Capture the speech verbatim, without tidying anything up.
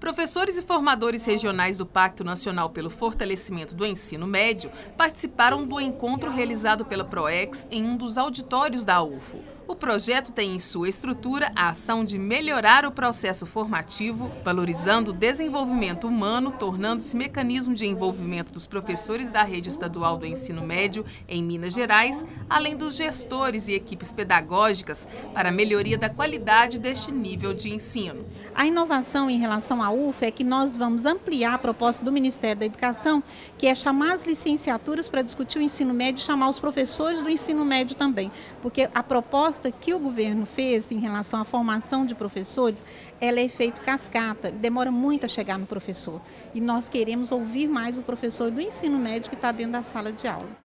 Professores e formadores regionais do Pacto Nacional pelo Fortalecimento do Ensino Médio participaram do encontro realizado pela PROEX em um dos auditórios da U F O. O projeto tem em sua estrutura a ação de melhorar o processo formativo, valorizando o desenvolvimento humano, tornando-se mecanismo de envolvimento dos professores da rede estadual do ensino médio em Minas Gerais, além dos gestores e equipes pedagógicas, para a melhoria da qualidade deste nível de ensino. A inovação em relação à U F O é que nós vamos ampliar a proposta do Ministério da Educação, que é chamar as licenciaturas para discutir o ensino médio e chamar os professores do ensino médio também, porque a proposta que o governo fez em relação à formação de professores, ela é efeito cascata, demora muito a chegar no professor. E nós queremos ouvir mais o professor do ensino médio que está dentro da sala de aula.